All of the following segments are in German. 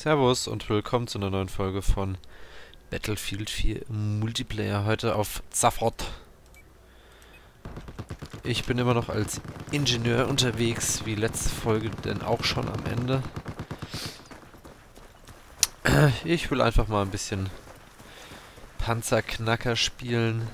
Servus und willkommen zu einer neuen Folge von Battlefield 4 im Multiplayer, heute auf Zafford. Ich bin immer noch als Ingenieur unterwegs, wie letzte Folge denn auch schon am Ende. Ich will einfach mal ein bisschen Panzerknacker spielen.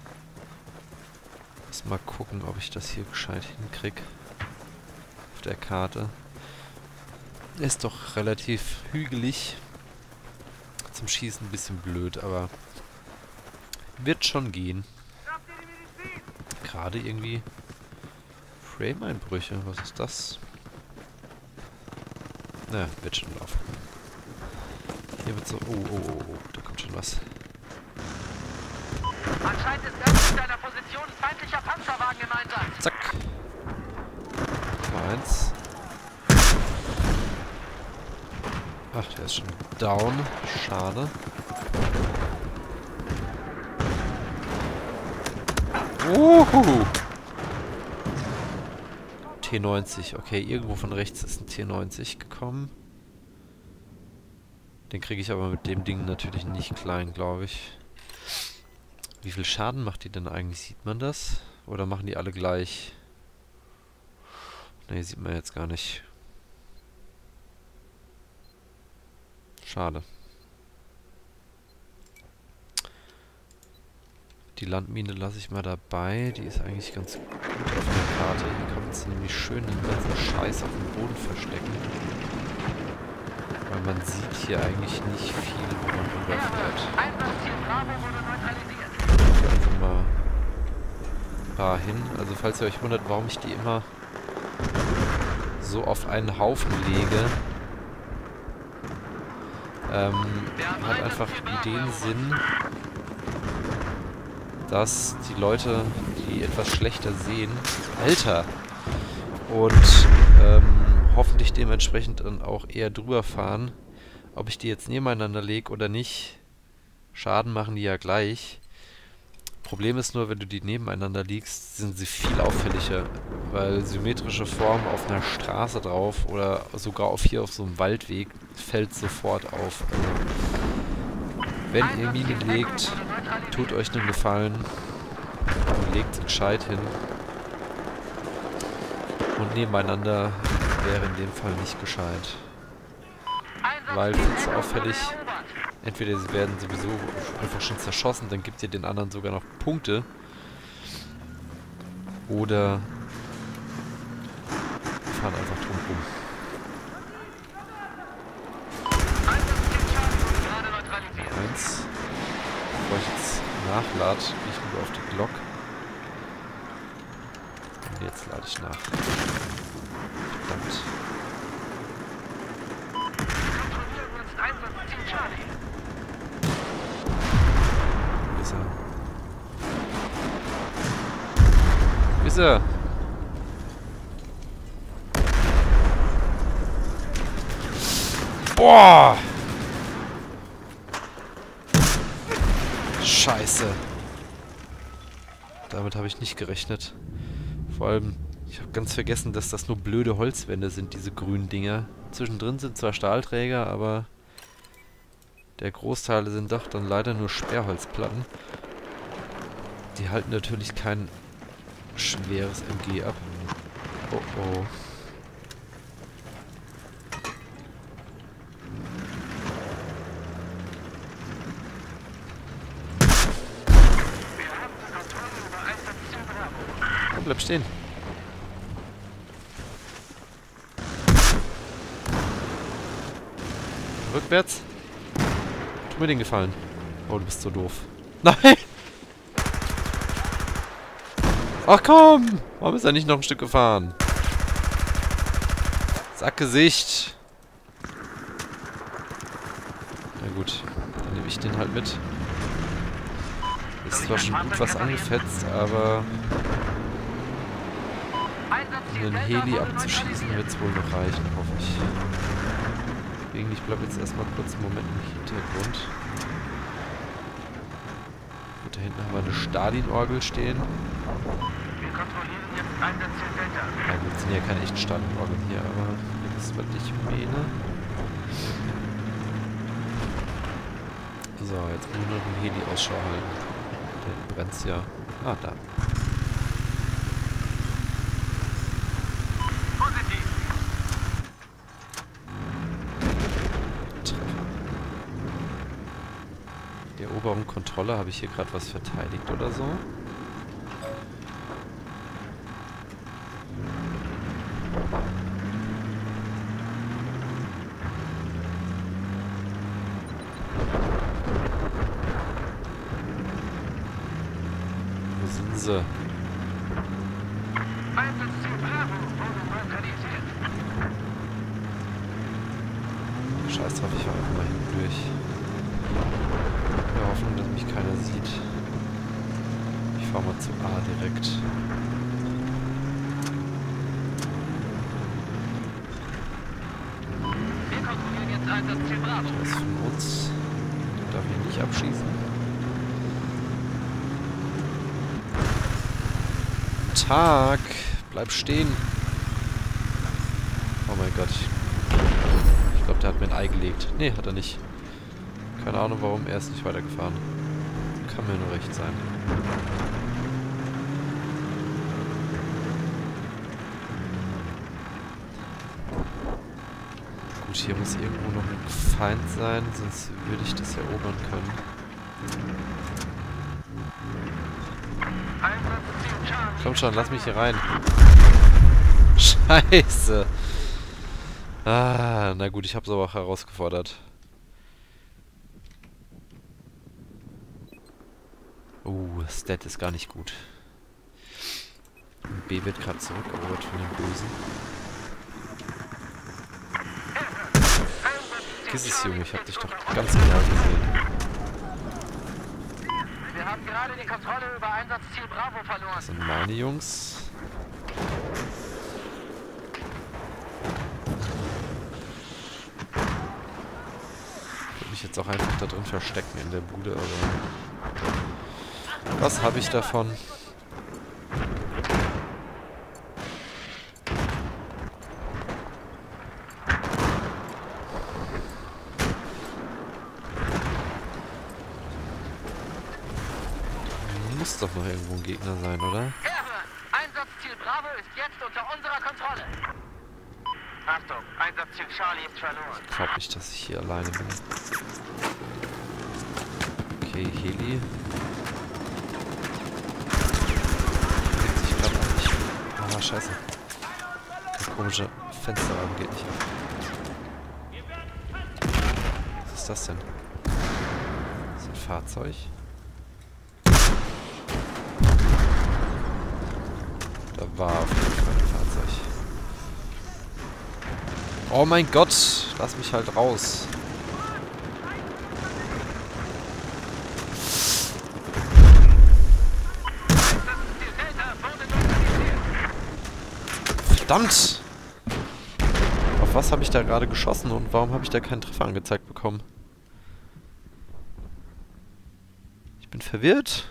Muss mal gucken, ob ich das hier gescheit hinkriege. Auf der Karte. Ist doch relativ hügelig. Zum Schießen ein bisschen blöd, aber wird schon gehen. Gerade irgendwie Frame-Einbrüche. Was ist das? Na, wird schon laufen. Hier wird so... Oh, da kommt schon was. Anscheinend ist östlich deiner Position ein feindlicher Panzerwagen im Einsatz. Zack. Eins. Ach, der ist schon down. Schade. Uhu. T90. Okay, irgendwo von rechts ist ein T90 gekommen. Den kriege ich aber mit dem Ding natürlich nicht klein, glaube ich. Wie viel Schaden macht die denn eigentlich? Sieht man das? Oder machen die alle gleich? Ne, sieht man jetzt gar nicht. Schade. Die Landmine lasse ich mal dabei. Die ist eigentlich ganz gut auf der Karte. Hier kann man sich nämlich schön den ganzen Scheiß auf dem Boden verstecken. Weil man sieht hier eigentlich nicht viel, wo man rüberfährt. Also mal ein paar hin. Also falls ihr euch wundert, warum ich die immer so auf einen Haufen lege, hat einfach den Sinn, dass die Leute, die etwas schlechter sehen, Alter, und hoffentlich dementsprechend dann auch eher drüber fahren, ob ich die jetzt nebeneinander lege oder nicht. Schaden machen die ja gleich. Problem ist nur, wenn du die nebeneinander liegst, sind sie viel auffälliger, weil symmetrische Form auf einer Straße drauf oder sogar auf so einem Waldweg fällt sofort auf. Wenn ihr Minen legt, tut euch einen Gefallen und legt sie gescheit hin. Und nebeneinander wäre in dem Fall nicht gescheit. Weil viel zu auffällig. Entweder sie werden sowieso einfach schon zerschossen, dann gibt ihr den anderen sogar noch Punkte. Oder fahren einfach drum rum. Eins. Bevor ich jetzt nachlade, gehe ich rüber auf die Glock. Und jetzt lade ich nach. Verdammt. Wo ist er? Boah! Scheiße. Damit habe ich nicht gerechnet. Vor allem, ich habe ganz vergessen, dass das nur blöde Holzwände sind, diese grünen Dinger. Zwischendrin sind zwar Stahlträger, aber der Großteil sind doch dann leider nur Sperrholzplatten. Die halten natürlich kein schweres MG ab. Oh oh. Oh, bleib stehen. Rückwärts. Tu mir den Gefallen. Oh, du bist so doof. Nein! Ach komm! Warum ist er nicht noch ein Stück gefahren? Sackgesicht! Na gut, dann nehme ich den halt mit. Ist zwar schon gut was angefetzt, aber einen Heli abzuschießen wird es wohl noch reichen, hoffe ich. Deswegen, ich bleibe jetzt erstmal kurz einen Moment im Hintergrund. Gut, da hinten haben wir eine Stalin-Orgel stehen. Ja gut, sind ja keine echten Stadtorgeln hier, aber das ist, was ich meine. So, jetzt muss ich nur noch einen Heli Ausschau halten. Der brennt's ja. Ah, da. Positiv. Treffer. Die Eroberung Kontrolle. Habe ich hier gerade was verteidigt oder so? Wo sind sie? Einsatzziel Bravo wurde neutralisiert. Scheiß drauf, ich fahr einfach mal hinten durch. Wir hoffen, dass mich keiner sieht. Ich fahr mal zu A direkt. Wir kontrollieren jetzt Einsatzziel Bravo. Der ist von uns. Den darf ich nicht abschießen. Tag! Bleib stehen! Oh mein Gott. Ich glaube, der hat mir ein Ei gelegt. Nee, hat er nicht. Keine Ahnung, warum er ist nicht weitergefahren. Kann mir nur recht sein. Gut, hier muss irgendwo noch ein Feind sein, sonst würde ich das erobern können. Einsatzziel Charlie. Komm schon, lass mich hier rein. Scheiße. Ah, na gut, ich hab's aber auch herausgefordert. Stat ist gar nicht gut. B wird gerade zurückerobert von den Bösen. Vergiss es, Junge, ich hab dich doch ganz genau gesehen. Wir haben gerade die Kontrolle über Einsatzziel Bravo verloren. Das sind meine Jungs. Ich würde mich jetzt auch einfach da drin verstecken in der Bude, aber... Was habe ich davon? Muss doch noch irgendwo ein Gegner sein, oder? Herhören! Einsatzziel Bravo ist jetzt unter unserer Kontrolle. Achtung, Einsatzziel Charlie ist verloren. Ich glaube nicht, dass ich hier alleine bin. Okay, Heli. Ich glaube nicht. Ah, scheiße. Das komische Fensterrahmen geht nicht auf. Was ist das denn? Das ist ein Fahrzeug. Da war auf jeden Fall ein Fahrzeug. Oh mein Gott! Lass mich halt raus. Verdammt! Auf was habe ich da gerade geschossen und warum habe ich da keinen Treffer angezeigt bekommen? Ich bin verwirrt.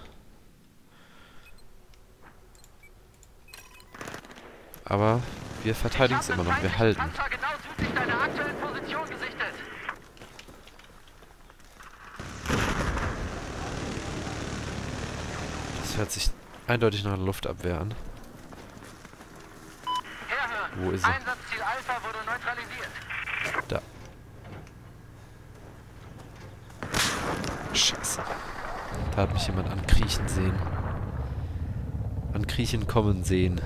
Aber wir verteidigen es immer noch. Wir halten. Panzer genau südlich deiner aktuellen Position gesichtet. Das hört sich eindeutig nach einer Luftabwehr an. Herhören! Wo ist er? Einsatzziel Alpha wurde neutralisiert. Da. Scheiße. Da hat mich jemand ankriechen sehen. Ankriechen kommen sehen.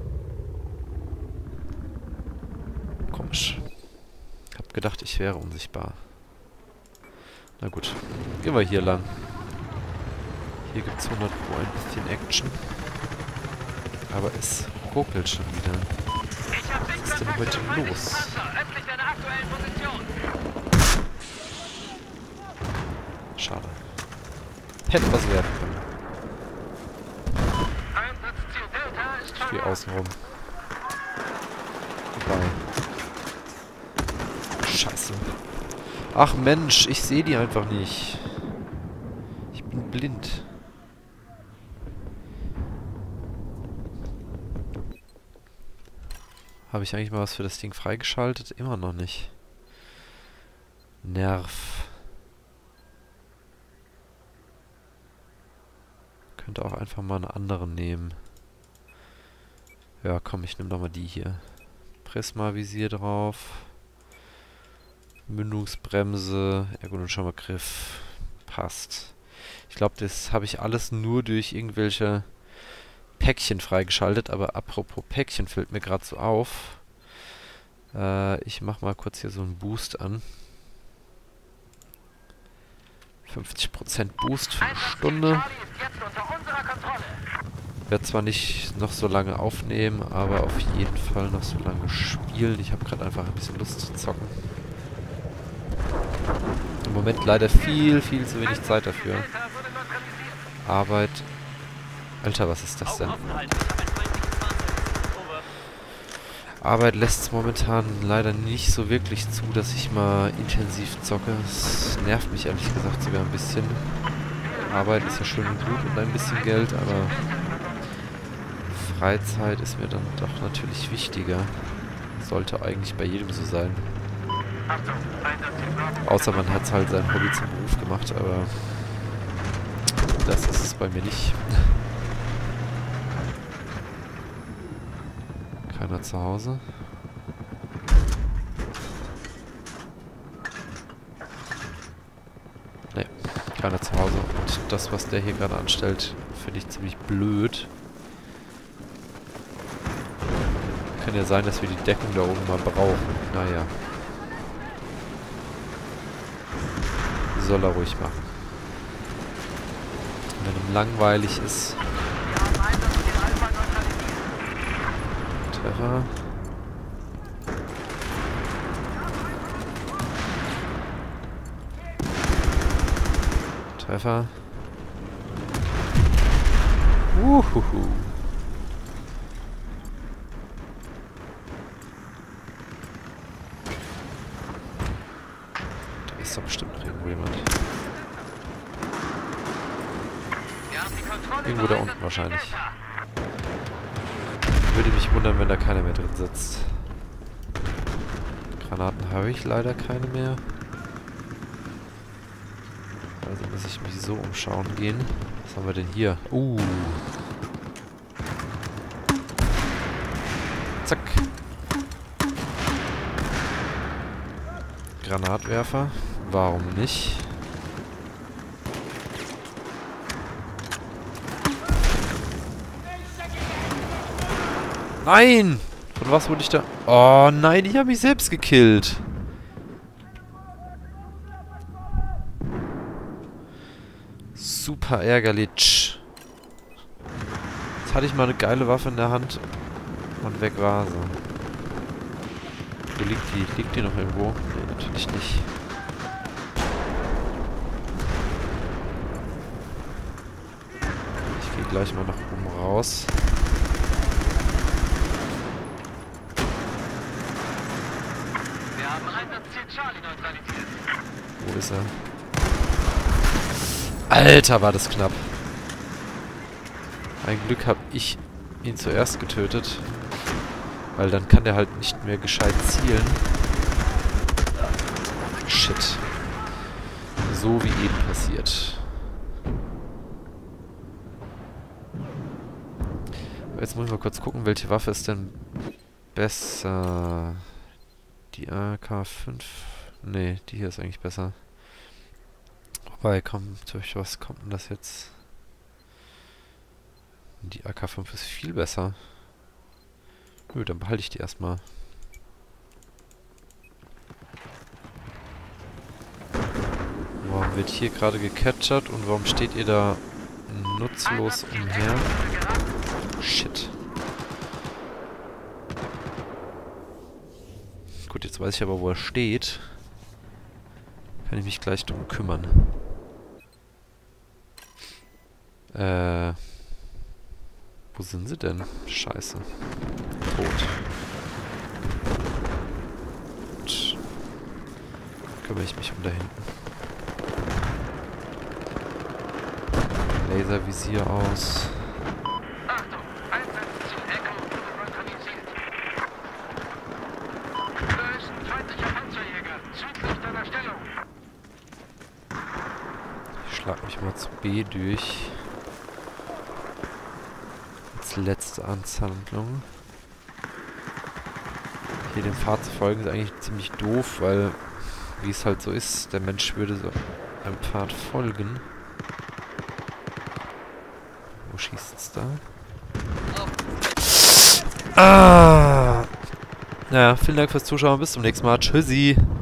Komisch. Ich hab gedacht, ich wäre unsichtbar. Na gut. Gehen wir hier lang. Hier gibt's 100 Pro ein bisschen Action. Aber es ruckelt schon wieder. Ich hab Was ist denn heute los? Panzer östlich deiner aktuellen Position. Schade. Hätte was werden können. Einsatzziel Delta ist Ich verloren. gehe außen rum. Vorbei. Scheiße. Ach Mensch, ich sehe die einfach nicht. Ich bin blind. Habe ich eigentlich mal was für das Ding freigeschaltet? Immer noch nicht. Nerv. Könnte auch einfach mal eine andere nehmen. Ja, komm, ich nehme doch mal die hier. Prisma-Visier drauf. Mündungsbremse, Ergonomischer Griff. Passt. Ich glaube, das habe ich alles nur durch irgendwelche Päckchen freigeschaltet. Aber apropos Päckchen fällt mir gerade so auf. Ich mache mal kurz hier so einen Boost an. 50% Boost für eine Stunde. Werde zwar nicht noch so lange aufnehmen, aber auf jeden Fall noch so lange spielen. Ich habe gerade einfach ein bisschen Lust zu zocken. Im Moment leider viel zu wenig Zeit dafür. Arbeit. Alter, was ist das denn? Arbeit lässt es momentan leider nicht so wirklich zu, dass ich mal intensiv zocke. Es nervt mich ehrlich gesagt sogar ein bisschen. Arbeit ist ja schön und gut und ein bisschen Geld, aber Freizeit ist mir dann doch natürlich wichtiger. Sollte eigentlich bei jedem so sein. Außer man hat halt sein Hobby zum Beruf gemacht, aber das ist es bei mir nicht. Keiner zu Hause. Ne, keiner zu Hause. Und das, was der hier gerade anstellt, finde ich ziemlich blöd. Kann ja sein, dass wir die Deckung da oben mal brauchen. Naja. Soll er ruhig machen. Wenn ihm langweilig ist. Treffer. Treffer. Uhuhu. Da ist doch bestimmt noch irgendwo jemand. Irgendwo da unten wahrscheinlich. Würde mich wundern, wenn da keiner mehr drin sitzt. Granaten habe ich leider keine mehr. Also muss ich mich so umschauen gehen. Was haben wir denn hier? Zack. Granatwerfer. Warum nicht? Nein! Von was wurde ich da... Oh nein, ich habe mich selbst gekillt. Super ärgerlich. Jetzt hatte ich mal eine geile Waffe in der Hand und weg war sie. Wo liegt die? Liegt die noch irgendwo? Nee, natürlich nicht. Ich gehe gleich mal nach oben raus. Wo ist er? Alter, war das knapp. Ein Glück habe ich ihn zuerst getötet. Weil dann kann der halt nicht mehr gescheit zielen. Shit. So wie eben passiert. Jetzt muss ich mal kurz gucken, welche Waffe ist denn besser. Die AK-5... Nee, die hier ist eigentlich besser. Wobei, komm, durch was kommt denn das jetzt? Die AK-5 ist viel besser. Nö, dann behalte ich die erstmal. Warum wird hier gerade gecatchert und warum steht ihr da nutzlos umher? Shit. Gut, jetzt weiß ich aber, wo er steht. Kann ich mich gleich drum kümmern. Wo sind sie denn? Scheiße. Tot. Gut. Kümmere ich mich um da hinten. Laservisier aus. Achtung, Einsatzziel Echo synchronisiert. Lösen feindlicher Panzerjäger südlich deiner Stellung. Ich schlag mich mal zu B durch. als letzte Amtshandlung. Hier dem Pfad zu folgen ist eigentlich ziemlich doof, weil, wie es halt so ist, der Mensch würde so einem Pfad folgen. Wo schießt's da? Ah! Naja, vielen Dank fürs Zuschauen. Bis zum nächsten Mal. Tschüssi!